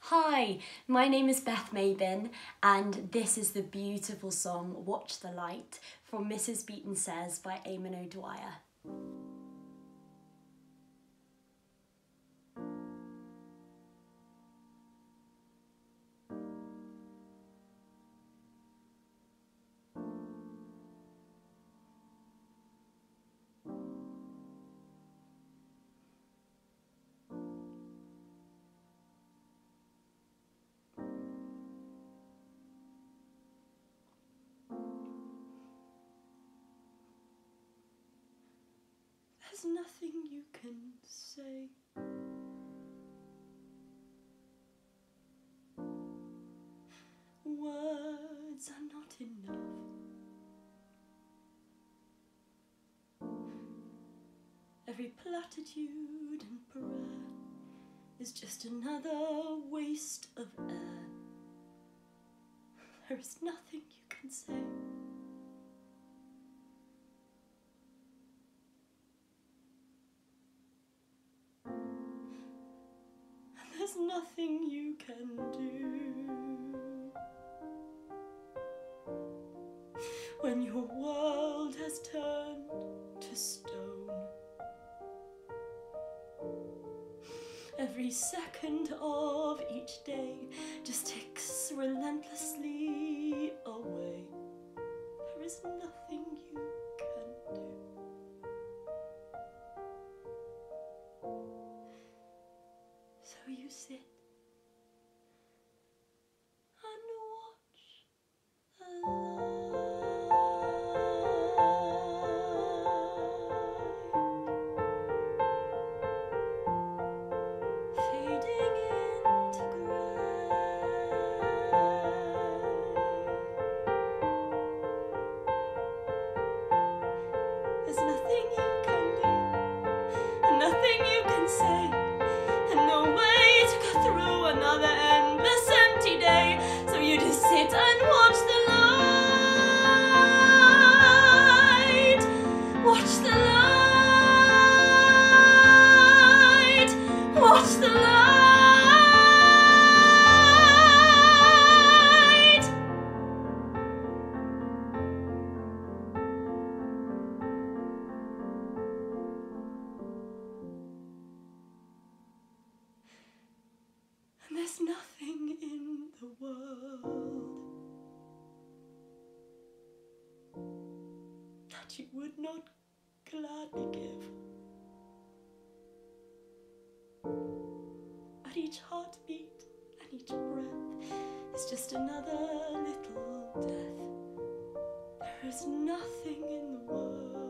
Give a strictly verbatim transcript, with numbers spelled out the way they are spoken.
Hi, my name is Beth Mabin and this is the beautiful song Watch the Light from Missus Beaton Says by Eamonn O'Dwyer. There's nothing you can say. Words are not enough. Every platitude and prayer is just another waste of air. There is nothing you can say. There's nothing you can do when your world has turned to stone. Every second of each day just ticks relentlessly away. There is nothing you can do. So you sit and watch the light fading into grey. There's nothing you can do, and nothing you can say, and no way to go through another endless empty day. So you just sit and watch the light, watch the light, watch the light. And there's nothing in the world that you would not gladly give. At each heartbeat and each breath is just another little death. There is nothing in the world